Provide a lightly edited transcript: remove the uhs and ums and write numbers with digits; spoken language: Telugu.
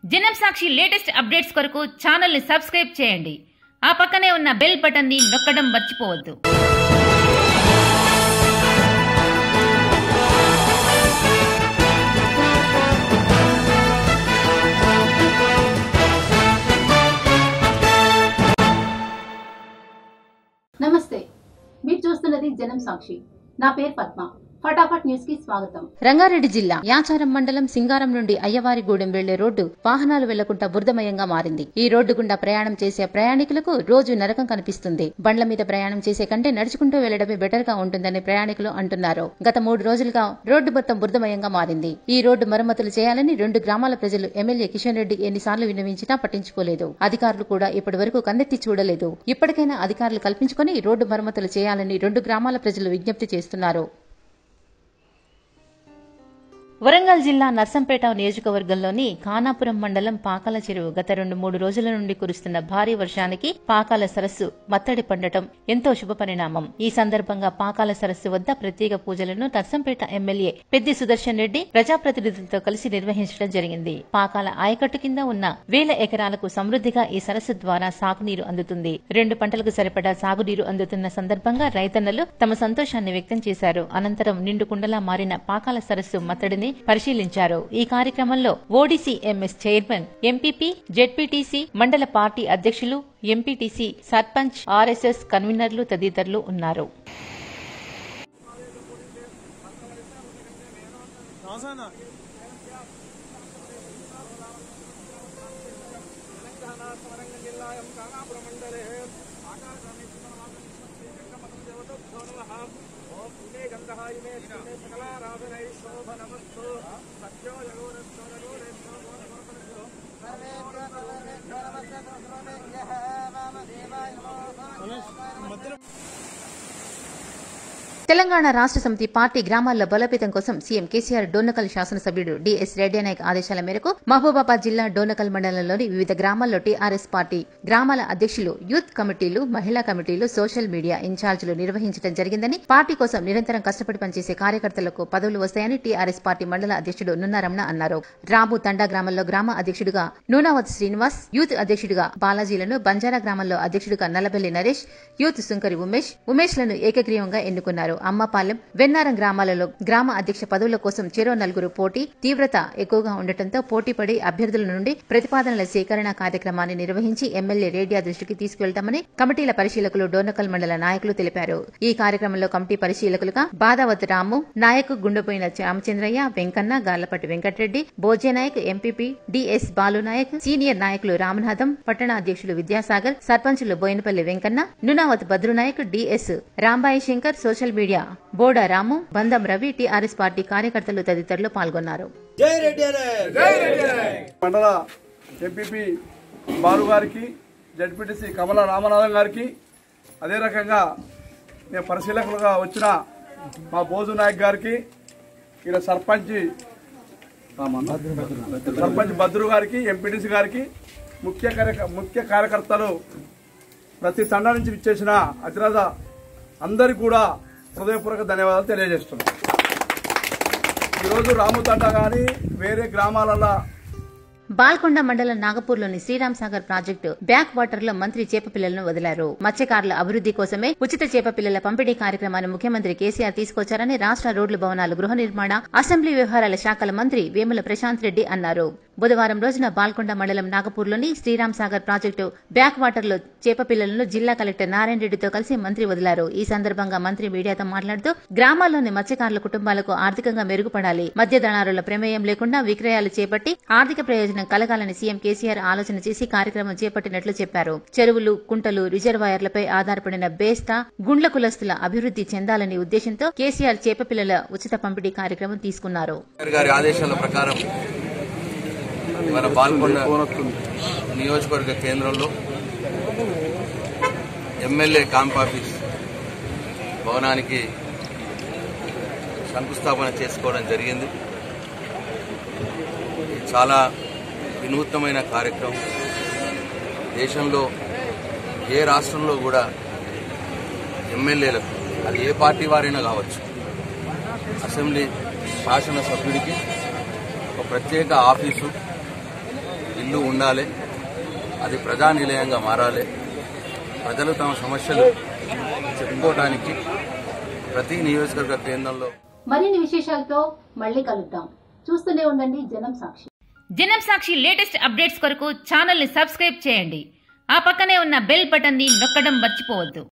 జనం సాక్షి లేటెస్ట్ అప్డేట్స్ కొరకు ఛానల్ ని సబ్స్క్రైబ్ చేయండి. ఆ పక్కనే ఉన్న బెల్ బటన్ ని నొక్కడం మర్చిపోవద్దు. నమస్తే, మీరు చూస్తున్నది జనం సాక్షి. నా పేరు పద్మ. ఫటాఫట్ న్యూస్ కి స్వాగతం. రంగారెడ్డి జిల్లా యాచారం మండలం సింగారం నుండి అయ్యవారిగూడెం వెళ్లే రోడ్డు వాహనాలు వెళ్లకుండా బురదమయంగా మారింది. ఈ రోడ్డు గుండా ప్రయాణం చేసే ప్రయాణికులకు రోజు నరకం కనిపిస్తుంది. బండ్ల మీద ప్రయాణం చేసే కంటే నడుచుకుంటూ వెళ్లడమే బెటర్ గా ఉంటుందని ప్రయాణికులు అంటున్నారు. గత 3 రోజులుగా రోడ్డు మొత్తం బురదమయంగా మారింది. ఈ రోడ్డు మరమ్మతులు చేయాలని 2 గ్రామాల ప్రజలు ఎమ్మెల్యే కిషన్ రెడ్డి ఎన్నిసార్లు విన్నవించినా పట్టించుకోలేదు. అధికారులు కూడా ఇప్పటి వరకు కన్నెత్తి చూడలేదు. ఇప్పటికైనా అధికారులు కల్పించుకుని రోడ్డు మరమ్మతులు చేయాలని 2 గ్రామాల ప్రజలు విజ్ఞప్తి చేస్తున్నారు. వరంగల్ జిల్లా నర్సంపేట నియోజకవర్గంలోని ఖానాపురం మండలం పాకాల చెరువు గత 2-3 రోజుల నుండి కురుస్తున్న భారీ వర్షానికి పాకాల సరస్సు మత్తడి పండటం ఎంతో శుభ పరిణామం. ఈ సందర్భంగా పాకాల సరస్సు వద్ద ప్రత్యేక పూజలను నర్సంపేట ఎమ్మెల్యే పెద్ది సుదర్శన్ రెడ్డి ప్రజాప్రతినిధులతో కలిసి నిర్వహించడం జరిగింది. పాకాల ఆయకట్టు కింద ఉన్న 1000 ఎకరాలకు సమృద్దిగా ఈ సరస్సు ద్వారా సాగునీరు అందుతుంది. 2 పంటలకు సరిపడా సాగునీరు అందుతున్న సందర్భంగా రైతన్నలు తమ సంతోషాన్ని వ్యక్తం చేశారు. అనంతరం నిండు కుండలా మారిన పాకాల సరస్సు మత్తడిని పరిశీలించారు. ఈ కార్యక్రమంలో ODC MS chairman, MPP, ZPTC, మండల పార్టీ అధ్యక్షులు, ఎంపీటీసీ, సర్పంచ్, ఆర్ఎస్ఎస్ కన్వీనర్లు తదితరులు ఉన్నారు. తెలంగాణ రాష్ట్ర సమితి పార్టీ గ్రామాల్లో బలోపేతం కోసం సీఎం కేసీఆర్ డోర్నకల్ శాసనసభ్యుడు డిఎస్ రెడ్డినాయక్ ఆదేశాల మేరకు మహబూబాబాద్ జిల్లా డోర్నకల్ మండలంలోని వివిధ గ్రామాల్లో టీఆర్ఎస్ పార్టీ గ్రామాల అధ్యక్షులు, యూత్ కమిటీలు, మహిళా కమిటీలు, సోషల్ మీడియా ఇన్ఛార్జీలు నిర్వహించడం జరిగిందని, పార్టీ కోసం నిరంతరం కష్టపడి పనిచేసే కార్యకర్తలకు పదవులు వస్తాయని టీఆర్ఎస్ పార్టీ మండల అధ్యక్షుడు నున్నారమణ అన్నారు. రాబు తండా గ్రామంలో గ్రామ అధ్యక్షుడిగా నూనావత్ శ్రీనివాస్, యూత్ అధ్యక్షుడిగా బాలాజీలను, బంజారా గ్రామంలో అధ్యక్షుడిగా నల్లబెల్లి నరేష్, యూత్ సుంకరి ఉమేష్లను ఏకగ్రీవంగా ఎన్నుకున్నారు. అమ్మపాలెం, వెన్నారం గ్రామాలలో గ్రామ అధ్యక్ష పదవుల కోసం చెరో 4 పోటీ తీవ్రత ఎక్కువగా ఉండటంతో పోటీపడి అభ్యర్థుల నుండి ప్రతిపాదనల సేకరణ కార్యక్రమాన్ని నిర్వహించి ఎమ్మెల్యే రేడియా దృష్టికి తీసుకువెళ్తామని కమిటీల పరిశీలకులు డోర్నకల్ మండల నాయకులు తెలిపారు. ఈ కార్యక్రమంలో కమిటీ పరిశీలకులుగా బాదావత్ రాము, నాయక్ గుండెపోయిన Ramachandraiah, Venkanna, Garlapati Venkatareddy, Bhojenayak, MPP DS Balunayak, senior నాయకులు రామనాథం, పట్టణ అధ్యక్షులు విద్యాసాగర్, సర్పంచులు Boinapalli Venkanna, Nunavath Badrunayak, DS Rambai Shankar, social media Boda Ramu, Bandam Ravi, TRS party కార్యకర్తలు తదితరులు పాల్గొన్నారు. మండల ఎంపీపీ బాలు గారికి, జడ్పీటీసీ కమల రామనాథం గారికి, అదే రకంగా నేను పరిశీలకులుగా వచ్చిన మా భోజు నాయక్ గారికి, ఇక్కడ సర్పంచ్ భద్రు గారికి, ఎంపీటీసీ గారికి, ముఖ్య కార్యకర్తలు, ప్రతి తండా నుంచి విచ్చేసిన అతిరథ అందరికీ కూడా హృదయపూర్వక ధన్యవాదాలు తెలియజేస్తున్నాం. ఈరోజు రాముతండ గాని వేరే గ్రామాలలో బాల్కొండ మండలం నాగపూర్లోని Sriram Sagar project back water లో మంత్రి చేపపిల్లలను వదిలారు. మత్స్యకారుల అభివృద్ది కోసమే ఉచిత చేపపిల్లల పంపిణీ కార్యక్రమాన్ని ముఖ్యమంత్రి కేసీఆర్ తీసుకొచ్చారని రాష్ట్ర రోడ్లు, భవనాలు, గృహ నిర్మాణ, అసెంబ్లీ వ్యవహారాల శాఖల మంత్రి వేముల ప్రశాంత్ రెడ్డి అన్నారు. బుధవారం రోజున బాల్కొండ మండలం నాగపూర్లోని Sriram Sagar project back water లో చేపపిల్లలను జిల్లా కలెక్టర్ నారాయణ రెడ్డితో కలిసి మంత్రి వదిలారు. ఈ సందర్భంగా మంత్రి మీడియాతో మాట్లాడుతూ గ్రామాల్లోని మత్స్యకారుల కుటుంబాలకు ఆర్థికంగా మెరుగుపడాలి, మద్యదళారుల ప్రమేయం లేకుండా విక్రయాలు చేపట్టి ఆర్థిక ప్రయోజనం కలగాలని సీఎం కేసీఆర్ ఆలోచన చేసి కార్యక్రమం చేపట్టినట్లు చెప్పారు. చెరువులు, కుంటలు, రిజర్వాయర్లపై ఆధారపడిన బేస్తా, గుండ్ల కులస్తుల అభివృద్ది చెందాలనే ఉద్దేశంతో కేసీఆర్ చేపపిల్లల ఉచిత పంపిణీ కార్యక్రమం తీసుకున్నారు. మన బాల్కొండ నియోజకవర్గ కేంద్రంలో ఎమ్మెల్యే క్యాంప్ ఆఫీస్ భవనానికి శంకుస్థాపన చేసుకోవడం జరిగింది. చాలా వినూత్నమైన కార్యక్రమం. దేశంలో ఏ రాష్ట్రంలో కూడా ఎమ్మెల్యేలకు, అది ఏ పార్టీ వారైనా కావచ్చు, అసెంబ్లీ శాసనసభ్యుడికి ఒక ప్రత్యేక ఆఫీసు ఇల్లు ఉండాలి, అది ప్రజానిలయంగా మారాలి. ప్రజలు తమ సమస్యలు చెప్పుకోవడానికి ప్రతి నియోజకవర్గ కేంద్రంలో మరిన్ని విశేషాలతో మళ్ళీ కలుద్దాం. చూస్తూనే ఉండండి జనం సాక్షి. జనం సాక్షి లేటెస్ట్ అప్డేట్స్ కొరకు ఛానల్ ని సబ్స్క్రైబ్ చేయండి. ఆ పక్కనే ఉన్న బెల్ బటన్ ని నొక్కడం మర్చిపోవద్దు.